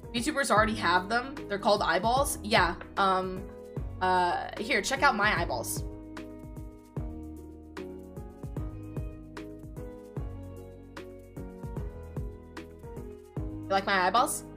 YouTubers already have them. They're called eyeballs. Yeah. Here, check out my eyeballs. You like my eyeballs?